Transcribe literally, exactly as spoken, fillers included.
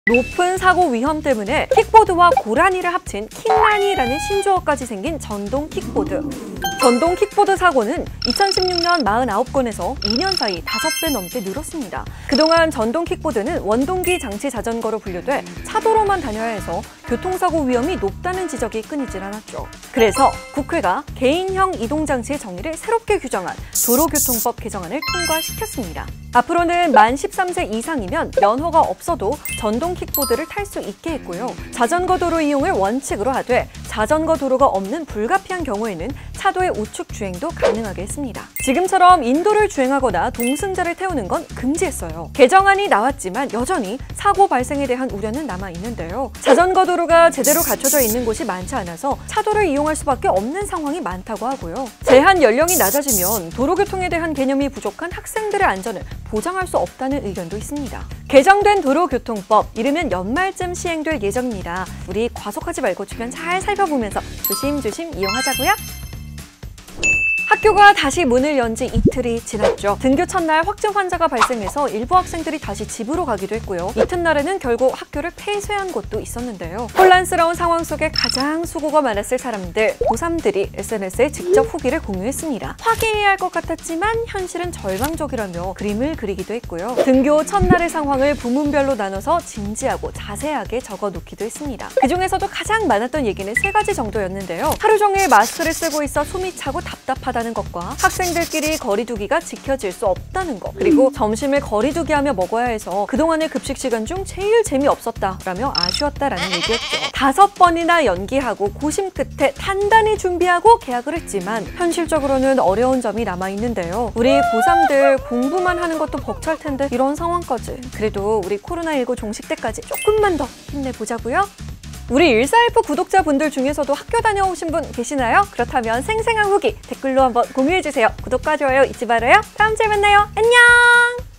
높은 사고 위험 때문에 킥보드와 고라니를 합친 킥라니라는 신조어까지 생긴 전동 킥보드. 전동 킥보드 사고는 이천십육 년 사십구 건에서 이 년 사이 다섯 배 넘게 늘었습니다. 그동안 전동 킥보드는 원동기 장치 자전거로 분류돼 차도로만 다녀야 해서 교통사고 위험이 높다는 지적이 끊이질 않았죠. 그래서 국회가 개인형 이동장치의 정의를 새롭게 규정한 도로교통법 개정안을 통과시켰습니다. 앞으로는 만 십삼 세 이상이면 면허가 없어도 전동 킥보드를 탈 수 있게 했고요. 자전거 도로 이용을 원칙으로 하되 자전거 도로가 없는 불가피한 경우에는 차도의 우측 주행도 가능하게 했습니다. 지금처럼 인도를 주행하거나 동승자를 태우는 건 금지했어요. 개정안이 나왔지만 여전히 사고 발생에 대한 우려는 남아있는데요. 자전거 도로가 제대로 갖춰져 있는 곳이 많지 않아서 차도를 이용할 수밖에 없는 상황이 많다고 하고요. 제한 연령이 낮아지면 도로교통에 대한 개념이 부족한 학생들의 안전을 보장할 수 없다는 의견도 있습니다. 개정된 도로교통법, 이르면 연말쯤 시행될 예정입니다. 우리 과속하지 말고 주변 잘 살펴보면서 조심조심 이용하자고요. 학교가 다시 문을 연 지 이틀이 지났죠. 등교 첫날 확진 환자가 발생해서 일부 학생들이 다시 집으로 가기도 했고요. 이튿날에는 결국 학교를 폐쇄한 곳도 있었는데요. 혼란스러운 상황 속에 가장 수고가 많았을 사람들, 고삼들이 에스엔에스에 직접 후기를 공유했습니다. 화기애애할 할 것 같았지만 현실은 절망적이라며 그림을 그리기도 했고요. 등교 첫날의 상황을 부문별로 나눠서 진지하고 자세하게 적어놓기도 했습니다. 그중에서도 가장 많았던 얘기는 세 가지 정도였는데요. 하루 종일 마스크를 쓰고 있어 숨이 차고 답답하다는 것과 학생들끼리 거리두기가 지켜질 수 없다는 것, 그리고 점심을 거리두기하며 먹어야 해서 그동안의 급식 시간 중 제일 재미없었다라며 아쉬웠다라는 얘기였죠. 다섯 번이나 연기하고 고심 끝에 단단히 준비하고 개학을 했지만 현실적으로는 어려운 점이 남아있는데요. 우리 고삼들 공부만 하는 것도 벅찰 텐데 이런 상황까지. 그래도 우리 코로나십구 종식 때까지 조금만 더 힘내보자고요. 우리 일사엘프 구독자분들 중에서도 학교 다녀오신 분 계시나요? 그렇다면 생생한 후기 댓글로 한번 공유해주세요. 구독과 좋아요 잊지 말아요. 다음 주에 만나요. 안녕!